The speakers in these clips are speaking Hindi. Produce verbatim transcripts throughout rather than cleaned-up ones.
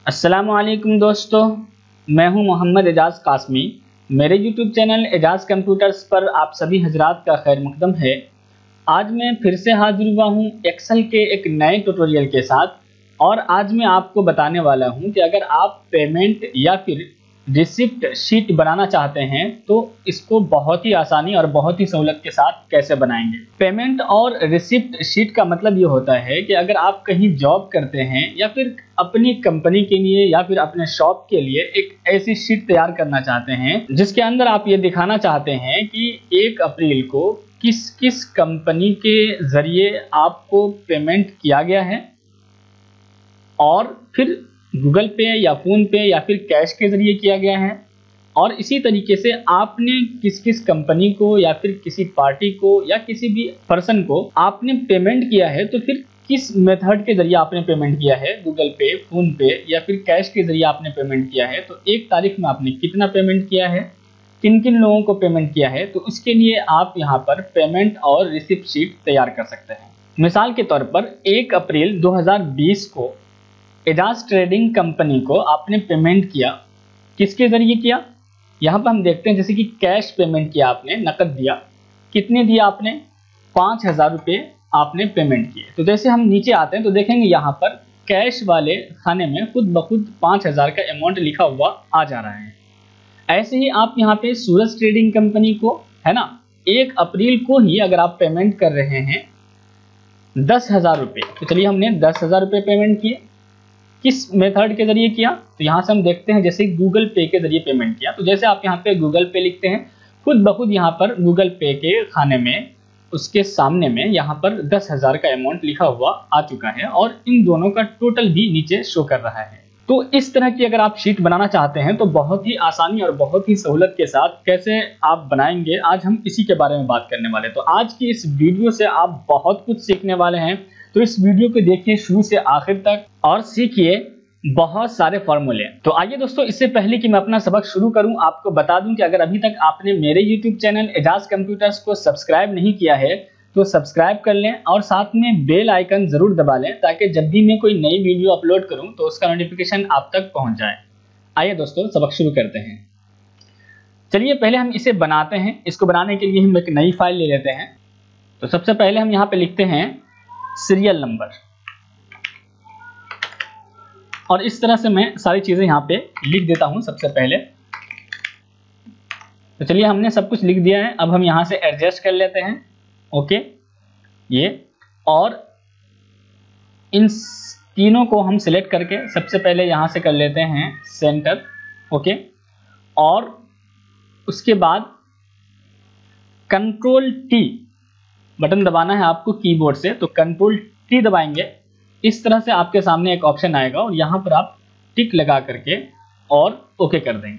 अस्सलामुअलैकुम दोस्तों, मैं हूं मोहम्मद एजाज कासमी। मेरे यूट्यूब चैनल एजाज कंप्यूटर्स पर आप सभी हजरात का खैर मकदम है। आज मैं फिर से हाजिर हुआ हूं एक्सेल के एक नए ट्यूटोरियल के साथ और आज मैं आपको बताने वाला हूं कि अगर आप पेमेंट या फिर रिसिप्ट शीट बनाना चाहते हैं तो इसको बहुत ही आसानी और बहुत ही सहूलत के साथ कैसे बनाएंगे। पेमेंट और रिसिप्ट शीट का मतलब ये होता है कि अगर आप कहीं जॉब करते हैं या फिर अपनी कंपनी के लिए या फिर अपने शॉप के लिए एक ऐसी शीट तैयार करना चाहते हैं जिसके अंदर आप ये दिखाना चाहते हैं कि एक अप्रैल को किस किस कंपनी के जरिए आपको पेमेंट किया गया है और फिर गूगल पे या फोन पे या फिर कैश के जरिए किया गया है, और इसी तरीके से आपने किस किस कंपनी को या फिर किसी पार्टी को या किसी भी पर्सन को आपने पेमेंट किया है तो फिर किस मेथड के जरिए आपने पेमेंट किया है, गूगल पे, फोन पे या फिर कैश के जरिए आपने पेमेंट किया है, तो एक तारीख में आपने कितना पेमेंट किया है, किन किन लोगों को पेमेंट किया है, तो उसके लिए आप यहाँ पर पेमेंट और रिसिप्ट शीट तैयार कर सकते हैं। मिसाल के तौर पर एक अप्रैल दो हज़ार बीस को एजाज ट्रेडिंग कंपनी को आपने पेमेंट किया, किसके जरिए किया, यहाँ पर हम देखते हैं जैसे कि कैश पेमेंट किया, आपने नकद दिया, कितने दिया आपने, पाँच हजार रुपये आपने पेमेंट किए। तो जैसे हम नीचे आते हैं तो देखेंगे यहाँ पर कैश वाले खाने में खुद ब खुद पाँच हजार का अमाउंट लिखा हुआ आ जा रहा है। ऐसे ही आप यहाँ पे सूरज ट्रेडिंग कंपनी को है ना, एक अप्रैल को ही अगर आप पेमेंट कर रहे हैं दस हजार रुपये, तो चलिए हमने दस हजार रुपये पेमेंट किए, किस मेथड के जरिए किया, तो यहाँ से हम देखते हैं जैसे गूगल पे के जरिए पेमेंट किया। तो जैसे आप यहाँ पे गूगल पे लिखते हैं खुद ब खुद यहाँ पर गूगल पे के खाने में उसके सामने में यहाँ पर दस हजार का अमाउंट लिखा हुआ आ चुका है और इन दोनों का टोटल भी नीचे शो कर रहा है। तो इस तरह की अगर आप शीट बनाना चाहते हैं तो बहुत ही आसानी और बहुत ही सहूलत के साथ कैसे आप बनाएंगे, आज हम इसी के बारे में बात करने वाले हैं। तो आज की इस वीडियो से आप बहुत कुछ सीखने वाले हैं, तो इस वीडियो को देखिए शुरू से आखिर तक और सीखिए बहुत सारे फॉर्मूले। तो आइए दोस्तों, इससे पहले कि मैं अपना सबक शुरू करूं आपको बता दूं कि अगर अभी तक आपने मेरे यूट्यूब चैनल एजाज कंप्यूटर्स को सब्सक्राइब नहीं किया है तो सब्सक्राइब कर लें और साथ में बेल आइकन जरूर दबा लें ताकि जब भी मैं कोई नई वीडियो अपलोड करूं तो उसका नोटिफिकेशन आप तक पहुंच जाए। आइए दोस्तों, सबक शुरू करते हैं। चलिए पहले हम इसे बनाते हैं। इसको बनाने के लिए हम एक नई फाइल ले लेते हैं। तो सबसे पहले हम यहाँ पे लिखते हैं सीरियल नंबर, और इस तरह से मैं सारी चीजें यहाँ पे लिख देता हूं सबसे पहले। तो चलिए हमने सब कुछ लिख दिया है, अब हम यहाँ से एडजस्ट कर लेते हैं। ओके, ये और इन तीनों को हम सिलेक्ट करके सबसे पहले यहाँ से कर लेते हैं सेंटर। ओके, और उसके बाद कंट्रोल टी बटन दबाना है आपको कीबोर्ड से, तो कंट्रोल टी दबाएंगे। इस तरह से आपके सामने एक ऑप्शन आएगा और यहां पर आप टिक लगा करके और ओके कर देंगे।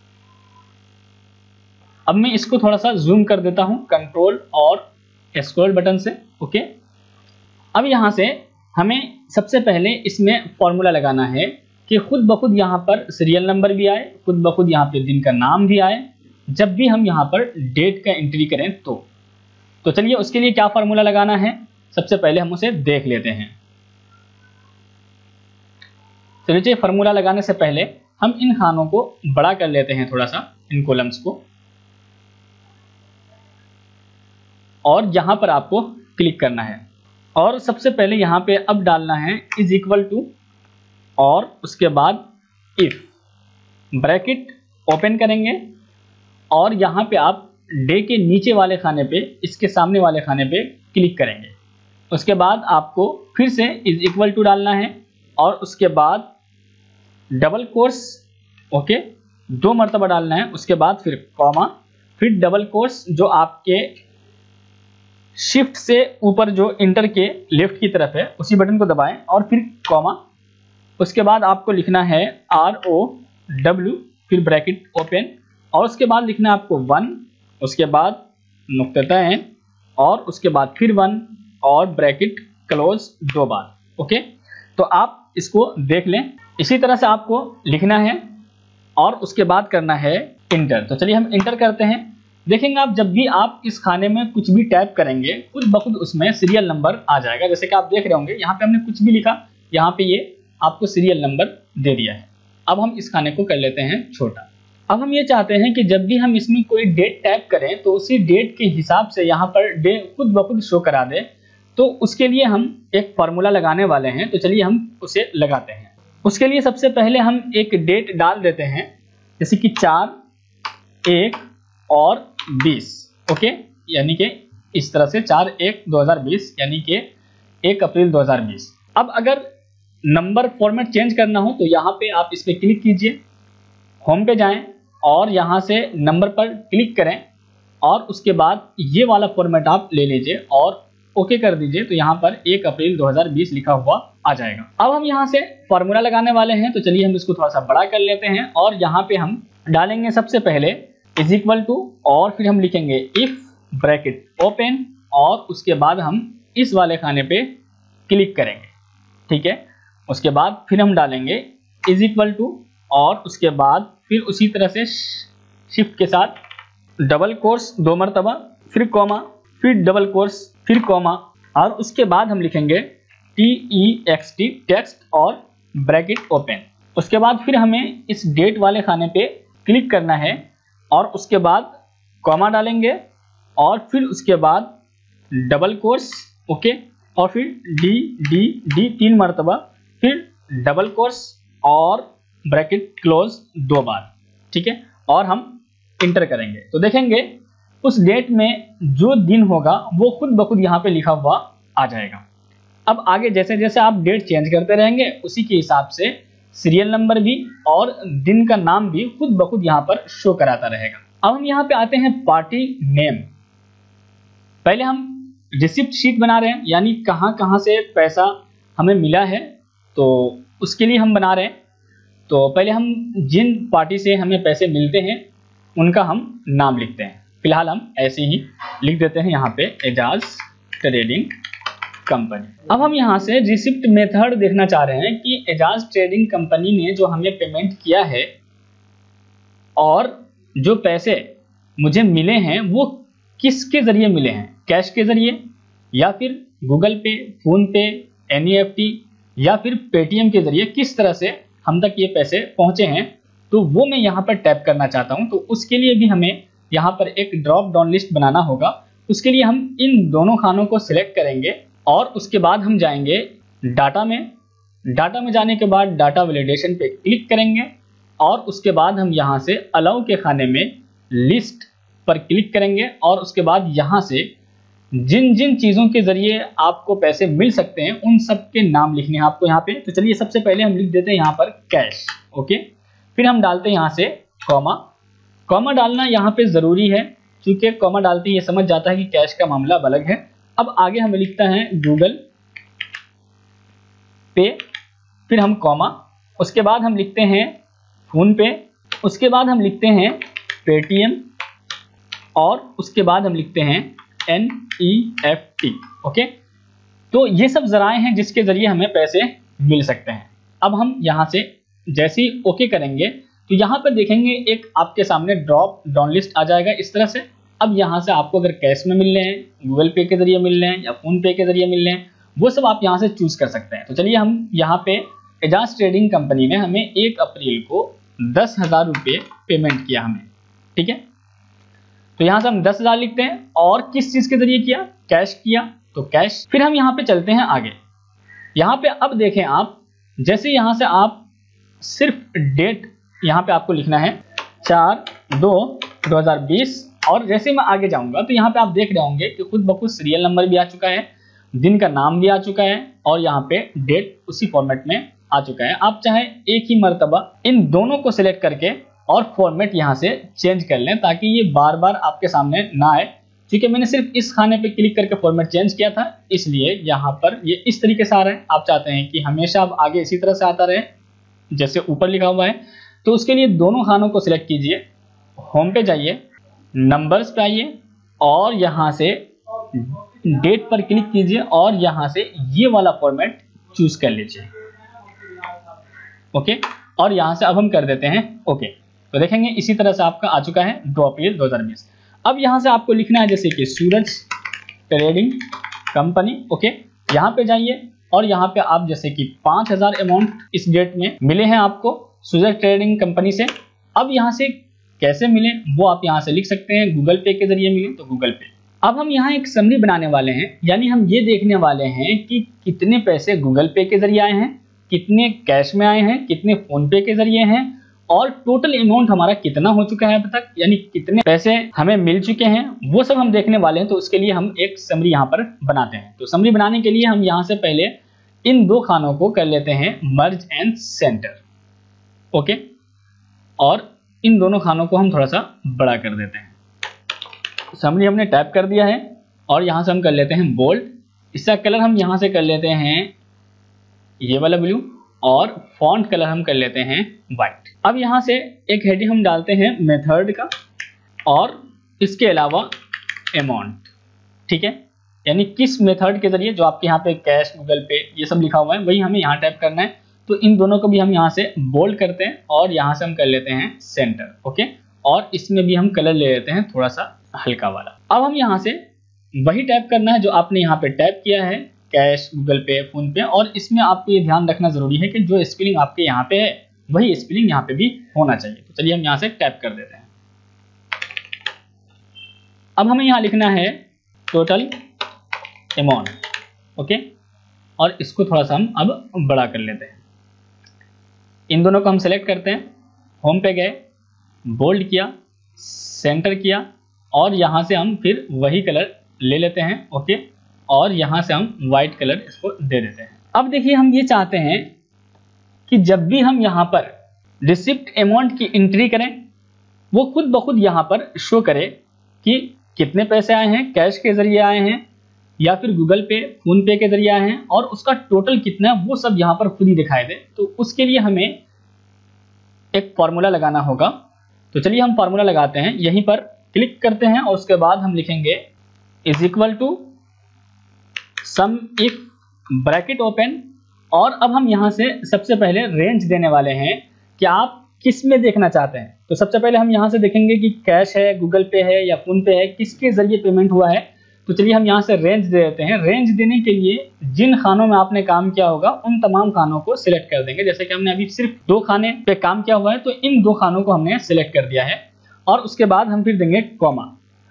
अब मैं इसको थोड़ा सा जूम कर देता हूं कंट्रोल और स्क्रॉल बटन से। ओके, अब यहां से हमें सबसे पहले इसमें फॉर्मूला लगाना है कि खुद ब खुद यहां पर सीरियल नंबर भी आए, खुद ब खुद यहां पे दिन का नाम भी आए जब भी हम यहां पर डेट का एंट्री करें तो। तो चलिए उसके लिए क्या फॉर्मूला लगाना है, सबसे पहले हम उसे देख लेते हैं। तो नीचे फार्मूला लगाने से पहले हम इन खानों को बड़ा कर लेते हैं थोड़ा सा, इन कॉलम्स को, और यहां पर आपको क्लिक करना है और सबसे पहले यहां पे अब डालना है इज इक्वल टू और उसके बाद इफ, ब्रैकेट ओपन करेंगे और यहां पे आप डे के नीचे वाले खाने पे, इसके सामने वाले खाने पे क्लिक करेंगे। उसके बाद आपको फिर से इज इक्वल टू डालना है और उसके बाद डबल कोर्स, ओके, दो मरतबा डालना है, उसके बाद फिर कॉमा, फिर डबल कोर्स जो आपके शिफ्ट से ऊपर जो इंटर के लेफ्ट की तरफ है उसी बटन को दबाएं और फिर कॉमा, उसके बाद आपको लिखना है आर ओ डब्ल्यू, फिर ब्रैकेट ओपन और उसके बाद लिखना है आपको वन, उसके बाद नुक्ततैन और उसके बाद फिर वन और ब्रैकेट क्लोज दो बार। ओके, तो आप इसको देख लें। इसी तरह से आपको लिखना है और उसके बाद करना है इंटर। तो चलिए हम इंटर करते हैं। देखेंगे आप जब भी आप इस खाने में कुछ भी टाइप करेंगे खुद ब खुद उसमें सीरियल नंबर आ जाएगा। जैसे कि आप देख रहे होंगे यहाँ पे हमने कुछ भी लिखा, यहाँ पे ये आपको सीरियल नंबर दे दिया है। अब हम इस खाने को कर लेते हैं छोटा। अब हम ये चाहते हैं कि जब भी हम इसमें कोई डेट टाइप करें तो उसी डेट के हिसाब से यहाँ पर डे खुद ब खुद शो करा दे। तो उसके लिए हम एक फार्मूला लगाने वाले हैं, तो चलिए हम उसे लगाते हैं। उसके लिए सबसे पहले हम एक डेट डाल देते हैं, जैसे कि चार, एक और बीस। ओके, यानी कि इस तरह से चार एक दो हज़ार बीस यानी कि एक अप्रैल दो हज़ार बीस। अब अगर नंबर फॉर्मेट चेंज करना हो तो यहाँ पे आप इस पर क्लिक कीजिए, होम पे जाएं और यहाँ से नंबर पर क्लिक करें और उसके बाद ये वाला फॉर्मेट आप ले लीजिए और ओके कर दीजिए। तो यहाँ पर एक अप्रैल दो हज़ार बीस लिखा हुआ आ जाएगा। अब हम यहाँ से फार्मूला लगाने वाले हैं, तो चलिए हम इसको थोड़ा सा बड़ा कर लेते हैं और यहाँ पे हम डालेंगे सबसे पहले इज इक्वल टू और फिर हम लिखेंगे इफ ब्रैकेट ओपन और उसके बाद हम इस वाले खाने पे क्लिक करेंगे। ठीक है, उसके बाद फिर हम डालेंगे इज इक्वल टू और उसके बाद फिर उसी तरह से शिफ्ट के साथ डबल कोर्स दो मरतबा, फिर कॉमा, फिर डबल कोर्स, फिर कॉमा और उसके बाद हम लिखेंगे T E X T text और ब्रैकेट ओपन। उसके बाद फिर हमें इस डेट वाले खाने पे क्लिक करना है और उसके बाद कॉमा डालेंगे और फिर उसके बाद डबल कोर्स, ओके, और फिर डी डी डी तीन मरतबा, फिर डबल कोर्स और ब्रैकेट क्लोज दो बार। ठीक है, और हम इंटर करेंगे तो देखेंगे उस डेट में जो दिन होगा वो खुद ब खुद यहाँ पे लिखा हुआ आ जाएगा। अब आगे जैसे जैसे आप डेट चेंज करते रहेंगे उसी के हिसाब से सीरियल नंबर भी और दिन का नाम भी खुद ब खुद यहाँ पर शो कराता रहेगा। अब हम यहाँ पे आते हैं पार्टी नेम। पहले हम रिसिप्ट शीट बना रहे हैं, यानी कहाँ कहाँ से पैसा हमें मिला है तो उसके लिए हम बना रहे हैं। तो पहले हम जिन पार्टी से हमें पैसे मिलते हैं उनका हम नाम लिखते हैं। फिलहाल हम ऐसे ही लिख देते हैं यहाँ पे एजाज ट्रेडिंग कंपनी। अब हम यहाँ से रिसिप्ट मेथड देखना चाह रहे हैं कि एजाज ट्रेडिंग कंपनी ने जो हमें पेमेंट किया है और जो पैसे मुझे मिले हैं वो किसके जरिए मिले हैं, कैश के जरिए या फिर गूगल पे, फोन पे, एन ई एफ टी या फिर पेटीएम के जरिए, किस तरह से हम तक ये पैसे पहुंचे हैं, तो वो मैं यहाँ पर टैप करना चाहता हूँ। तो उसके लिए भी हमें यहाँ पर एक ड्रॉप डाउन लिस्ट बनाना होगा। उसके लिए हम इन दोनों खानों को सिलेक्ट करेंगे और उसके बाद हम जाएंगे डाटा में। डाटा में जाने के बाद डाटा वैलिडेशन पे क्लिक करेंगे और उसके बाद हम यहाँ से अलाउ के खाने में लिस्ट पर क्लिक करेंगे और उसके बाद यहाँ से जिन जिन चीज़ों के जरिए आपको पैसे मिल सकते हैं उन सब के नाम लिखने हैं आपको यहाँ पे। तो चलिए सबसे पहले हम लिख देते हैं यहाँ पर कैश, ओके। फिर हम डालते हैं यहाँ से कॉमा। कॉमा डालना यहाँ पे ज़रूरी है क्योंकि कॉमा डालते ही ये समझ जाता है कि कैश का मामला अलग है। अब आगे हमें लिखता है गूगल पे, फिर हम कॉमा, उसके बाद हम लिखते हैं फोन पे, उसके बाद हम लिखते हैं पेटीएम और उसके बाद हम लिखते हैं N E F T, okay. तो ये सब जराए हैं जिसके जरिए हमें पैसे मिल सकते हैं। अब हम यहाँ से जैसे ही ओके करेंगे तो यहाँ पर देखेंगे एक आपके सामने ड्रॉप डाउन लिस्ट आ जाएगा इस तरह से। अब यहाँ से आपको अगर कैश में मिल रहे हैं, गूगल पे के जरिए मिल रहे हैं या फोन पे के जरिए मिल रहे हैं, वो सब आप यहाँ से चूज कर सकते हैं। तो चलिए हम यहाँ पे एजाज ट्रेडिंग कंपनी ने हमें एक अप्रैल को दस हजार रुपये पेमेंट किया हमें, ठीक है। तो यहाँ से हम दस हजार लिखते हैं और किस चीज के जरिए किया, कैश किया, तो कैश। फिर हम यहाँ पे चलते हैं आगे। यहाँ पे अब देखें आप, जैसे यहाँ से आप सिर्फ डेट यहाँ पे आपको लिखना है चार दो दो हजार बीस और जैसे मैं आगे जाऊंगा तो यहाँ पे आप देख रहे होंगे कि खुद ब खुद सीरियल नंबर भी आ चुका है, दिन का नाम भी आ चुका है और यहाँ पे डेट उसी फॉर्मेट में आ चुका है। आप चाहे एक ही मर्तबा इन दोनों को सिलेक्ट करके और फॉर्मेट यहाँ से चेंज कर लें ताकि ये बार बार आपके सामने ना आए। क्योंकि मैंने सिर्फ इस खाने पे क्लिक करके फॉर्मेट चेंज किया था, इसलिए यहाँ पर ये इस तरीके से आ रहा है। आप चाहते हैं कि हमेशा आप आगे इसी तरह से आता रहे जैसे ऊपर लिखा हुआ है, तो उसके लिए दोनों खानों को सिलेक्ट कीजिए, होम पे जाइए, नंबर्स पे आइए और यहाँ से डेट पर क्लिक कीजिए और यहाँ से ये वाला फॉर्मेट चूज कर लीजिए, ओके। और यहाँ से अब हम कर देते हैं ओके। तो देखेंगे इसी तरह से आपका आ चुका है दो अप्रैल दो हजार बीस। अब यहाँ से आपको लिखना है जैसे कि सूरज ट्रेडिंग कंपनी, ओके। यहाँ पे जाइए और यहाँ पे आप जैसे कि पाँच हजार अमाउंट इस डेट में मिले हैं आपको सुजर ट्रेडिंग कंपनी से। अब यहाँ से कैसे मिले वो आप यहाँ से लिख सकते हैं, गूगल पे के जरिए मिले तो गूगल पे। अब हम यहाँ एक समरी बनाने वाले हैं, यानी हम ये देखने वाले हैं कि कितने पैसे गूगल पे के जरिए आए हैं, कितने कैश में आए हैं, कितने फोन पे के जरिए हैं और टोटल अमाउंट हमारा कितना हो चुका है अब तक, यानी कितने पैसे हमें मिल चुके हैं, वो सब हम देखने वाले हैं। तो उसके लिए हम एक समरी यहाँ पर बनाते हैं। तो समरी बनाने के लिए हम यहाँ से पहले इन दो खानों को कर लेते हैं मर्ज एंड सेंटर, ओके, और इन दोनों खानों को हम थोड़ा सा बड़ा कर देते हैं। समरी हमने टाइप कर दिया है और यहाँ से हम कर लेते हैं बोल्ड। इसका कलर हम यहाँ से कर लेते हैं ये वाला ब्लू और फॉन्ट कलर हम कर लेते हैं वाइट। अब यहाँ से एक हेडिंग हम डालते हैं मेथड का और इसके अलावा अमाउंट, ठीक है, यानी किस मेथड के जरिए, जो आपके यहाँ पे कैश, गूगल पे ये सब लिखा हुआ है वही हमें यहाँ टाइप करना है। तो इन दोनों को भी हम यहाँ से बोल्ड करते हैं और यहाँ से हम कर लेते हैं सेंटर, ओके, और इसमें भी हम कलर ले लेते हैं थोड़ा सा हल्का वाला। अब हम यहाँ से वही टाइप करना है जो आपने यहाँ पे टाइप किया है, कैश, गूगल पे, फोन पे, और इसमें आपको ये ध्यान रखना जरूरी है कि जो स्पेलिंग आपके यहाँ पे है वही स्पेलिंग यहाँ पे भी होना चाहिए। तो चलिए हम यहाँ से टाइप कर देते हैं। अब हमें यहाँ लिखना है टोटल अमाउंट, ओके, और इसको थोड़ा सा हम अब बड़ा कर लेते हैं। इन दोनों को हम सेलेक्ट करते हैं, होम पे गए, बोल्ड किया, सेंटर किया और यहाँ से हम फिर वही कलर ले लेते हैं, ओके, और यहाँ से हम वाइट कलर इसको दे देते हैं। अब देखिए हम ये चाहते हैं कि जब भी हम यहाँ पर रिसिप्ट अमाउंट की एंट्री करें वो खुद ब खुद यहाँ पर शो करे कि कितने पैसे आए हैं, कैश के जरिए आए हैं या फिर गूगल पे, फोन पे के जरिए आए हैं, और उसका टोटल कितना है वो सब यहाँ पर खुद ही दिखाई दे। तो उसके लिए हमें एक फॉर्मूला लगाना होगा। तो चलिए हम फॉर्मूला लगाते हैं, यहीं पर क्लिक करते हैं और उसके बाद हम लिखेंगे is equal to sum if bracket open, और अब हम यहाँ से सबसे पहले रेंज देने वाले हैं कि आप किस में देखना चाहते हैं। तो सबसे पहले हम यहाँ से देखेंगे कि कैश है, गूगल पे है या फोन पे है, किसके जरिए पेमेंट हुआ है। तो चलिए हम यहाँ से रेंज दे देते हैं। रेंज देने के लिए जिन खानों में आपने काम किया होगा उन तमाम खानों को सिलेक्ट कर देंगे। जैसे कि हमने अभी सिर्फ दो खाने पे काम किया हुआ है तो इन दो खानों को हमने सिलेक्ट कर दिया है और उसके बाद हम फिर देंगे कॉमा।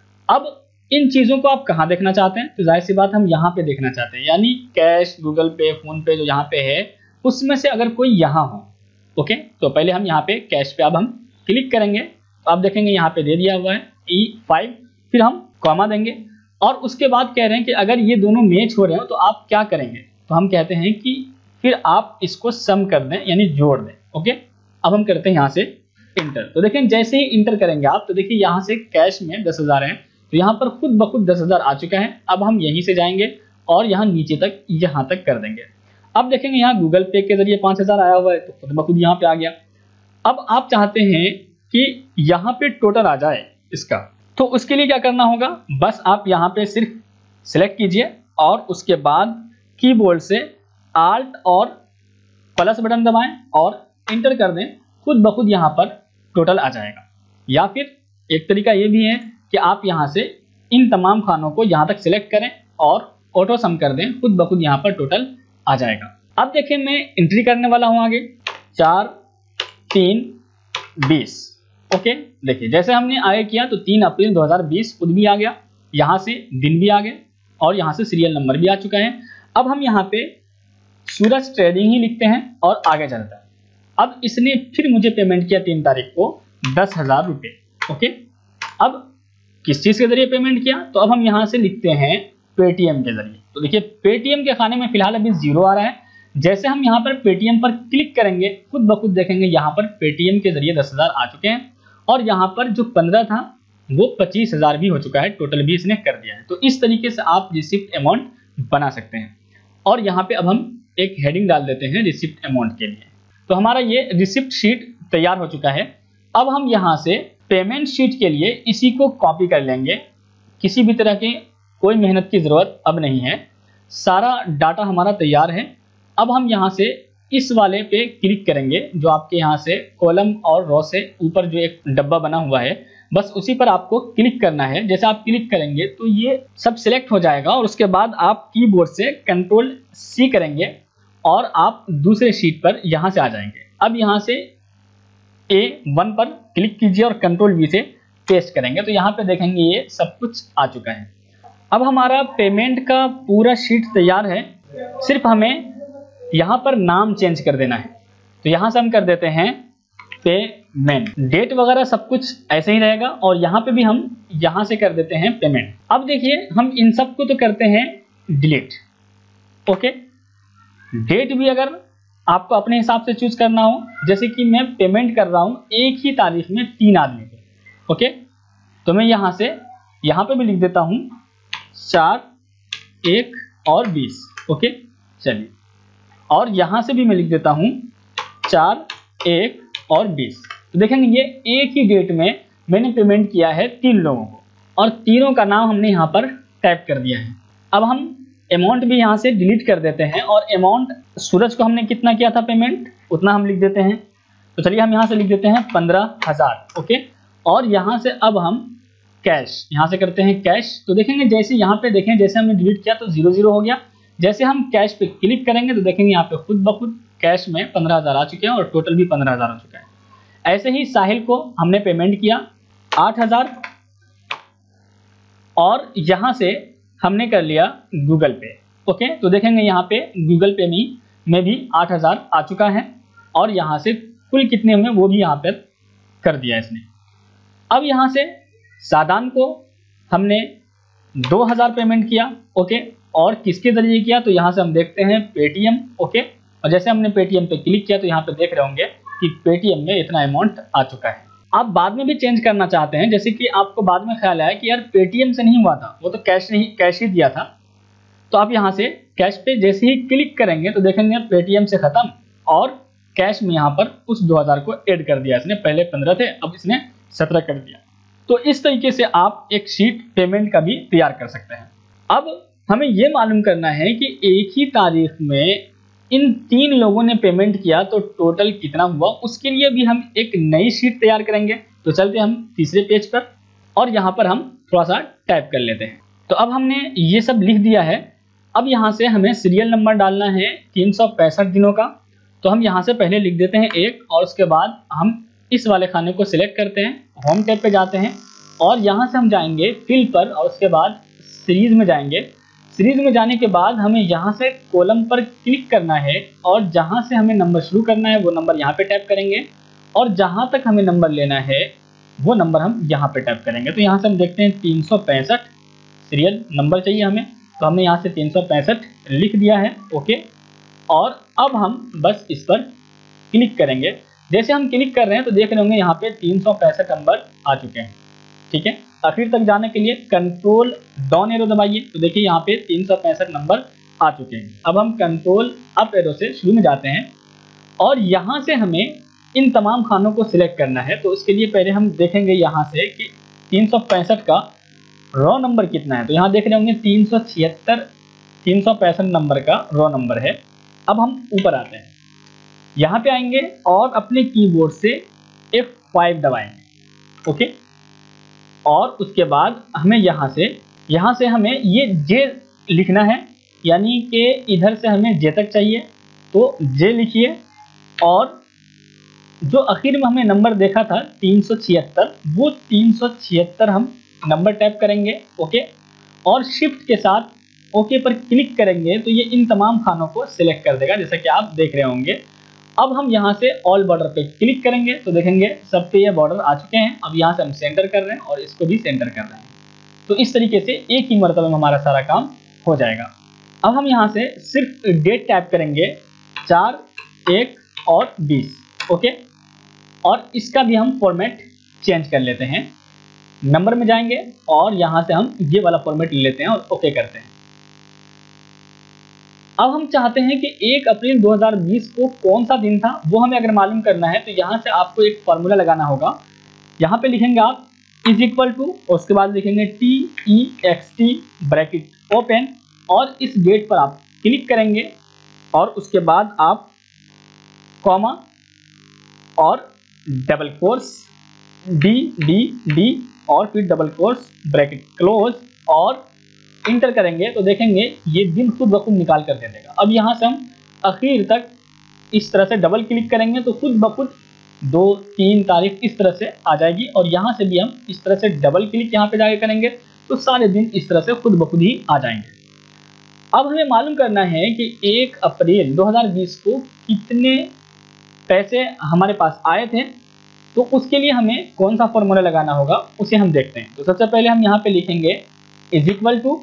अब इन चीजों को आप कहाँ देखना चाहते हैं, तो जाहिर सी बात हम यहाँ पे देखना चाहते हैं, यानी कैश, गूगल पे, फोन पे जो यहाँ पे है उसमें से अगर कोई यहाँ हो, ओके। तो पहले हम यहाँ पे कैश पे अब हम क्लिक करेंगे तो आप देखेंगे यहाँ पे दे दिया हुआ है ई फाइव, फिर हम कॉमा देंगे और उसके बाद कह रहे हैं कि अगर ये दोनों मैच हो रहे हो तो आप क्या करेंगे। तो हम कहते हैं कि फिर आप इसको सम कर दें, यानी जोड़ दें, ओके। अब हम करते हैं यहाँ से इंटर। तो देखें जैसे ही इंटर करेंगे आप तो देखिए यहाँ से कैश में दस हजार है तो यहाँ पर खुद ब खुद दस हजार आ चुका है। अब हम यहीं से जाएंगे और यहाँ नीचे तक यहाँ तक कर देंगे। अब देखेंगे यहाँ गूगल पे के जरिए पांच हजार आया हुआ है तो खुद ब खुद यहाँ पे आ गया। अब आप चाहते हैं कि यहाँ पे टोटल आ जाए इसका, तो उसके लिए क्या करना होगा, बस आप यहाँ पे सिर्फ सिलेक्ट कीजिए और उसके बाद कीबोर्ड से आल्ट और प्लस बटन दबाएं और इंटर कर दें, खुद ब खुद यहाँ पर टोटल आ जाएगा। या फिर एक तरीका ये भी है कि आप यहाँ से इन तमाम खानों को यहाँ तक सिलेक्ट करें और ऑटो सम कर दें, खुद ब खुद यहाँ पर टोटल आ जाएगा। अब देखिए मैं एंट्री करने वाला हूँ आगे चार तीन बीस, ओके। देखिए जैसे हमने आगे किया तो तीन अप्रैल दो हजार बीस खुद भी आ गया, यहाँ से दिन भी आ गए और यहाँ से सीरियल नंबर भी आ चुका है। अब हम यहाँ पे सूरज ट्रेडिंग ही लिखते हैं और आगे चलता है। अब इसने फिर मुझे पेमेंट किया तीन तारीख को दस हजार रुपये, ओके। अब किस चीज के जरिए पेमेंट किया, तो अब हम यहाँ से लिखते हैं पेटीएम के जरिए। तो देखिए पेटीएम के खाने में फिलहाल अभी जीरो आ रहा है। जैसे हम यहाँ पर पेटीएम पर क्लिक करेंगे खुद ब खुद देखेंगे यहाँ पर पेटीएम के जरिए दस हजार आ चुके हैं और यहाँ पर जो पंद्रह था वो पच्चीस हजार भी हो चुका है, टोटल भी इसने कर दिया है। तो इस तरीके से आप रिसिप्ट अमाउंट बना सकते हैं। और यहाँ पे अब हम एक हेडिंग डाल देते हैं रिसिप्ट अमाउंट के लिए। तो हमारा ये रिसिप्ट शीट तैयार हो चुका है। अब हम यहाँ से पेमेंट शीट के लिए इसी को कॉपी कर लेंगे, किसी भी तरह की कोई मेहनत की जरूरत अब नहीं है, सारा डाटा हमारा तैयार है। अब हम यहाँ से इस वाले पे क्लिक करेंगे जो आपके यहाँ से कॉलम और रो से ऊपर जो एक डब्बा बना हुआ है बस उसी पर आपको क्लिक करना है। जैसे आप क्लिक करेंगे तो ये सब सिलेक्ट हो जाएगा और उसके बाद आप कीबोर्ड से कंट्रोल सी करेंगे और आप दूसरे शीट पर यहाँ से आ जाएंगे। अब यहाँ से ए वन पर क्लिक कीजिए और कंट्रोल वी से पेस्ट करेंगे तो यहाँ पे देखेंगे ये सब कुछ आ चुका है। अब हमारा पेमेंट का पूरा शीट तैयार है, सिर्फ हमें यहाँ पर नाम चेंज कर देना है। तो यहाँ से हम कर देते हैं पेमेंट, डेट वगैरह सब कुछ ऐसे ही रहेगा और यहाँ पे भी हम यहाँ से कर देते हैं पेमेंट। अब देखिए हम इन सब को तो करते हैं डिलीट। ओके, डेट भी अगर आपको अपने हिसाब से चूज करना हो, जैसे कि मैं पेमेंट कर रहा हूं एक ही तारीख में तीन आदमी को। ओके, तो मैं यहां से यहां पे भी लिख देता हूं चार, एक और बीस। ओके, चलिए, और यहां से भी मैं लिख देता हूं चार, एक और बीस। तो देखेंगे ये एक ही डेट में मैंने पेमेंट किया है तीन लोगों को और तीनों का नाम हमने यहाँ पर टाइप कर दिया है। अब हम अमाउंट भी यहाँ से डिलीट कर देते हैं और अमाउंट सूरज को हमने कितना किया था पेमेंट उतना हम लिख देते हैं। तो चलिए हम यहाँ से लिख देते हैं पंद्रह हजार। ओके, और यहाँ से अब हम कैश यहाँ से करते हैं कैश। तो देखेंगे जैसे यहाँ पे देखें जैसे हमने डिलीट किया तो जीरो जीरो हो गया। जैसे हम कैश पे क्लिक करेंगे तो देखेंगे यहाँ पे खुद ब खुद कैश में पंद्रह हजार आ चुके हैं और टोटल भी पंद्रह हजार हो चुका है। ऐसे ही साहिल को हमने पेमेंट किया आठ हजार और यहाँ से हमने कर लिया गूगल पे। ओके, तो देखेंगे यहाँ पे गूगल पे में में भी आठ हजार आ चुका है और यहाँ से कुल कितने हुए वो भी यहाँ पे कर दिया इसने। अब यहाँ से सादान को हमने दो हजार पेमेंट किया। ओके, और किसके जरिए किया तो यहाँ से हम देखते हैं पेटीएम। ओके, और जैसे हमने पेटीएम पे क्लिक किया तो यहाँ पे देख रहे होंगे कि पेटीएम में इतना अमाउंट आ चुका है। आप बाद में भी चेंज करना चाहते हैं, जैसे कि आपको बाद में ख्याल आया कि यार पेटीएम से नहीं हुआ था, वो तो कैश नहीं कैश ही दिया था, तो आप यहाँ से कैश पे जैसे ही क्लिक करेंगे तो देखेंगे पेटीएम से खत्म और कैश में यहाँ पर उस दो हजार को ऐड कर दिया इसने। पहले पंद्रह थे, अब इसने सत्रह कर दिया। तो इस तरीके से आप एक शीट पेमेंट का भी तैयार कर सकते हैं। अब हमें यह मालूम करना है कि एक ही तारीख में इन तीन लोगों ने पेमेंट किया तो टोटल कितना हुआ, उसके लिए भी हम एक नई शीट तैयार करेंगे। तो चलते हम तीसरे पेज पर और यहाँ पर हम थोड़ा सा टाइप कर लेते हैं। तो अब हमने ये सब लिख दिया है। अब यहाँ से हमें सीरियल नंबर डालना है तीन सौ पैंसठ दिनों का। तो हम यहाँ से पहले लिख देते हैं एक और उसके बाद हम इस वाले खाने को सिलेक्ट करते हैं, होम टैब पे जाते हैं और यहाँ से हम जाएंगे फिल पर और उसके बाद सीरीज में जाएंगे। सीरीज में जाने के बाद हमें यहाँ से कॉलम पर क्लिक करना है और जहाँ से हमें नंबर शुरू करना है वो नंबर यहाँ पे टाइप करेंगे और जहाँ तक हमें नंबर लेना है वो नंबर हम यहाँ पे टाइप करेंगे। तो यहाँ से हम देखते हैं तीन सौ पैंसठ सीरियल नंबर चाहिए हमें, तो हमने यहाँ से तीन सौ पैंसठ लिख दिया है। ओके, और अब हम बस इस पर क्लिक करेंगे। जैसे हम क्लिक कर रहे हैं तो देख रहे होंगे यहाँ पे तीन सौ पैंसठ नंबर आ चुके हैं। ठीक है, आखिर तक जाने के लिए कंट्रोल डाउन एरो दबाइए तो देखिए यहाँ पे तीन सौ पैंसठ नंबर आ चुके हैं। अब हम कंट्रोल अप एरो से शुरू में जाते हैं और यहाँ से हमें इन तमाम खानों को सिलेक्ट करना है। तो उसके लिए पहले हम देखेंगे यहाँ से कि तीन सौ पैंसठ का रॉ नंबर कितना है। तो यहाँ देख रहे होंगे तीन सौ छिहत्तर तीन सौ पैंसठ नंबर का रॉ नंबर है। अब हम ऊपर आते हैं, यहाँ पे आएंगे और अपने कीबोर्ड से एफ फाइव दबाएंगे। ओके, और उसके बाद हमें यहाँ से यहाँ से हमें ये जे लिखना है, यानी कि इधर से हमें जे तक चाहिए तो जे लिखिए और जो आखिर में हमें नंबर देखा था तीन सौ छिहत्तर वो तीन सौ छिहत्तर हम नंबर टाइप करेंगे। ओके, और शिफ्ट के साथ ओके पर क्लिक करेंगे तो ये इन तमाम खानों को सिलेक्ट कर देगा जैसा कि आप देख रहे होंगे। अब हम यहाँ से ऑल बॉर्डर पे क्लिक करेंगे तो देखेंगे सब पे ये बॉर्डर आ चुके हैं। अब यहाँ से हम सेंटर कर रहे हैं और इसको भी सेंटर कर रहे हैं। तो इस तरीके से एक ही मरतबे में हमारा सारा काम हो जाएगा। अब हम यहाँ से सिर्फ डेट टाइप करेंगे चार, एक और बीस। ओके, और इसका भी हम फॉर्मेट चेंज कर लेते हैं। नंबर में जाएंगे और यहाँ से हम ये वाला फॉर्मेट ले लेते हैं और ओके करते हैं। अब हम चाहते हैं कि एक अप्रैल दो हज़ार बीस को कौन सा दिन था वो हमें अगर मालूम करना है तो यहाँ से आपको एक फार्मूला लगाना होगा। यहाँ पे लिखेंगे आप इज इक्वल टू और उसके बाद लिखेंगे T E X T bracket open और इस डेट पर आप क्लिक करेंगे और उसके बाद आप कॉमा और double quotes D D D और फिर डबल कोर्स ब्रैकेट क्लोज और इंटर करेंगे तो देखेंगे ये दिन खुद ब खुद निकाल कर दे देगा। अब यहाँ से हम आखिर तक इस तरह से डबल क्लिक करेंगे तो खुद ब खुद दो तीन तारीख इस तरह से आ जाएगी, और यहाँ से भी हम इस तरह से डबल क्लिक यहाँ पे जाके करेंगे तो सारे दिन इस तरह से खुद ब खुद ही आ जाएंगे। अब हमें मालूम करना है कि एक अप्रैल दो हज़ार बीस को कितने पैसे हमारे पास आए थे, तो उसके लिए हमें कौन सा फॉर्मूला लगाना होगा उसे हम देखते हैं। तो सबसे पहले हम यहाँ पे लिखेंगे is equal to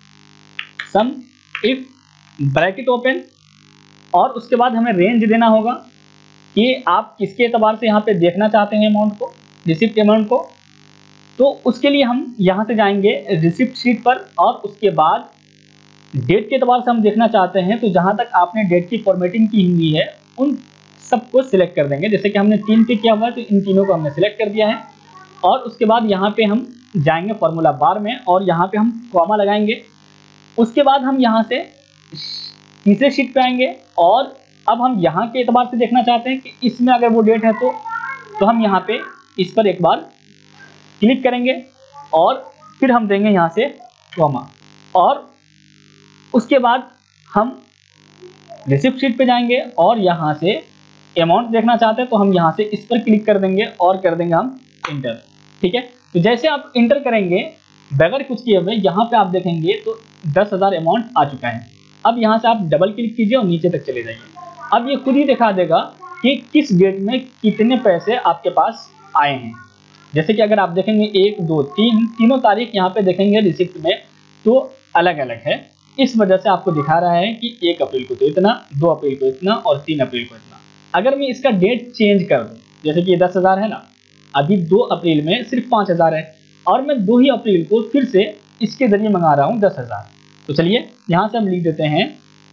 sum if bracket open, और उसके बाद हमें रेंज देना होगा कि आप किसके एतबार से यहाँ पे देखना चाहते हैं अमाउंट को, रिसिप्ट अमाउंट को। तो उसके लिए हम यहाँ से जाएंगे रिसिप्ट शीट पर, और उसके बाद डेट के एतबार से हम देखना चाहते हैं तो जहाँ तक आपने डेट की फॉर्मेटिंग की हुई है उन सबको सिलेक्ट कर देंगे। जैसे कि हमने तीन पे किया हुआ है तो इन तीनों को हमने सिलेक्ट कर दिया है, और उसके बाद यहाँ पे हम जाएंगे फॉर्मूला बार में और यहाँ पे हम कॉमा लगाएंगे। उसके बाद हम यहाँ से तीसरे शीट पे आएंगे, और अब हम यहाँ के एतबार से देखना चाहते हैं कि इसमें अगर वो डेट है तो तो हम यहाँ पे इस पर एक बार क्लिक करेंगे और फिर हम देंगे यहाँ से कॉमा, और उसके बाद हम रिसिप्ट शीट पे जाएंगे और यहाँ से अमाउंट देखना चाहते हैं तो हम यहाँ से इस पर क्लिक कर देंगे और कर देंगे हम इंटर। ठीक है, तो जैसे आप इंटर करेंगे बगैर कुछ किए हुए यहाँ पे आप देखेंगे तो दस हज़ार अमाउंट आ चुका है। अब यहाँ से आप डबल क्लिक कीजिए और नीचे तक चले जाइए। अब ये खुद ही दिखा देगा कि किस डेट में कितने पैसे आपके पास आए हैं। जैसे कि अगर आप देखेंगे एक दो तीन तीनों तारीख यहाँ पे देखेंगे रिसिप्ट में तो अलग अलग है, इस वजह से आपको दिखा रहा है कि एक अप्रैल को तो इतना, दो अप्रैल को इतना और तीन अप्रैल को इतना। अगर मैं इसका डेट चेंज कर दूं, जैसे कि ये दस हज़ार है ना, अभी दो अप्रैल में सिर्फ पाँच हज़ार है और मैं दो ही अप्रैल को फिर से इसके जरिए मंगा रहा हूं दस हज़ार। तो चलिए यहां से हम लिख देते हैं।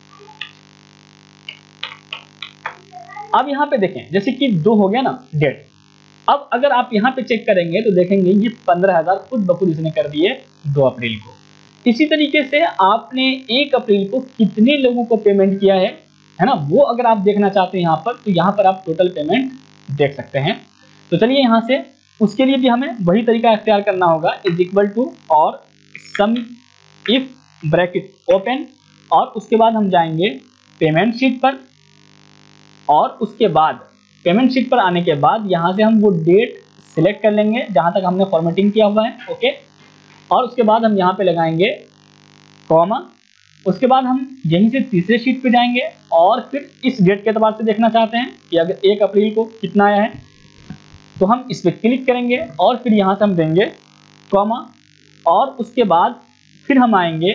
अब यहाँ पे देखें जैसे कि दो हो गया ना डेट। अब अगर आप यहाँ पे चेक करेंगे तो देखेंगे ये पंद्रह हज़ार खुद ब खुद इसने कर दिए दो अप्रैल को। इसी तरीके से आपने एक अप्रैल को कितने लोगों को पेमेंट किया है है ना, वो अगर आप देखना चाहते हैं यहाँ पर तो यहाँ पर आप टोटल पेमेंट देख सकते हैं। तो चलिए यहाँ से उसके लिए भी हमें वही तरीका इख्तियार करना होगा, इज इक्वल टू और सम इफ ब्रैकेट ओपन, और उसके बाद हम जाएंगे पेमेंट शीट पर, और उसके बाद पेमेंट शीट पर आने के बाद यहाँ से हम वो डेट सिलेक्ट कर लेंगे जहाँ तक हमने फॉर्मेटिंग किया हुआ है। ओके, और उसके बाद हम यहाँ पे लगाएंगे कॉमा। उसके बाद हम यहीं से तीसरे शीट पे जाएंगे और फिर इस डेट के एतबार से देखना चाहते हैं कि अगर एक अप्रैल को कितना आया है तो हम इस पर क्लिक करेंगे और फिर यहाँ से हम देंगे कॉमा, और उसके बाद फिर हम आएंगे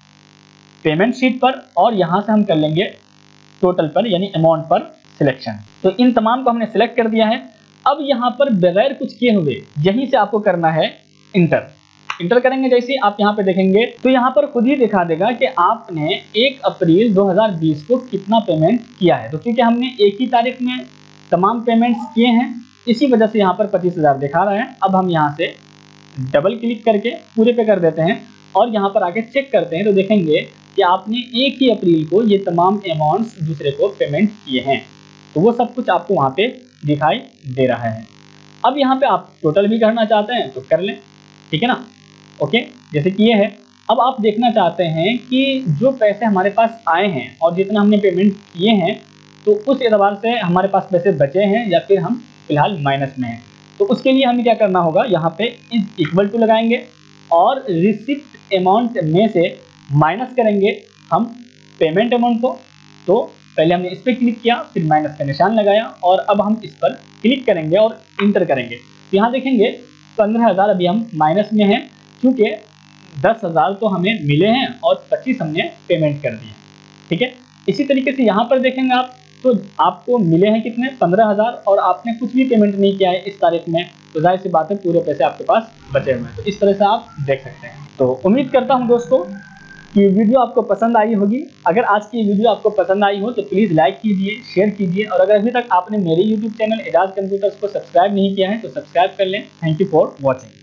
पेमेंट शीट पर और यहाँ से हम कर लेंगे टोटल पर यानी अमाउंट पर सिलेक्शन। तो इन तमाम को हमने सिलेक्ट कर दिया है। अब यहाँ पर बगैर कुछ किए हुए यहीं से आपको करना है इंटर। इंटर करेंगे जैसे आप यहाँ पे देखेंगे तो यहाँ पर खुद ही दिखा देगा कि आपने एक अप्रैल दो हज़ार बीस को कितना पेमेंट किया है। तो क्योंकि हमने एक ही तारीख में तमाम पेमेंट्स किए हैं इसी वजह से यहाँ पर पच्चीस हज़ार दिखा रहा है। अब हम यहाँ से डबल क्लिक करके पूरे पे कर देते हैं और यहाँ पर आके चेक करते हैं तो देखेंगे कि आपने एक ही अप्रैल को ये तमाम अमाउंट्स दूसरे को पेमेंट किए हैं। तो वो सब कुछ आपको वहाँ पे दिखाई दे रहा है। अब यहाँ पे आप टोटल भी करना चाहते हैं तो कर लें, ठीक है ना। ओके, जैसे कि ये है। अब आप देखना चाहते हैं कि जो पैसे हमारे पास आए हैं और जितना हमने पेमेंट किए हैं तो उस एतबार से हमारे पास पैसे बचे हैं या फिर हम फिलहाल माइनस में हैं। तो उसके लिए हमें क्या करना होगा, यहाँ पे इज इक्वल टू लगाएंगे और रिसिप्ट अमाउंट में से माइनस करेंगे हम पेमेंट अमाउंट को। तो पहले हमने इस पर क्लिक किया फिर माइनस का निशान लगाया और अब हम इस पर क्लिक करेंगे और इंटर करेंगे। तो यहाँ देखेंगे पंद्रह हज़ार अभी हम माइनस में हैं क्योंकि दस हज़ार तो हमें मिले हैं और पच्चीस हमने पेमेंट कर दिए, ठीक है। इसी तरीके से यहाँ पर देखेंगे आप तो आपको मिले हैं कितने, पंद्रह हज़ार, और आपने कुछ भी पेमेंट नहीं किया है इस तारीख में, तो जाहिर सी बात है पूरे पैसे आपके पास बचे हुए हैं। तो इस तरह से आप देख सकते हैं। तो उम्मीद करता हूँ दोस्तों कि वीडियो आपको पसंद आई होगी। अगर आज की वीडियो आपको पसंद आई हो तो प्लीज़ लाइक कीजिए, शेयर कीजिए, और अगर अभी तक आपने मेरे यूट्यूब चैनल एजाज कंप्यूटर्स को सब्सक्राइब नहीं किया है तो सब्सक्राइब कर लें। Thank you for watching.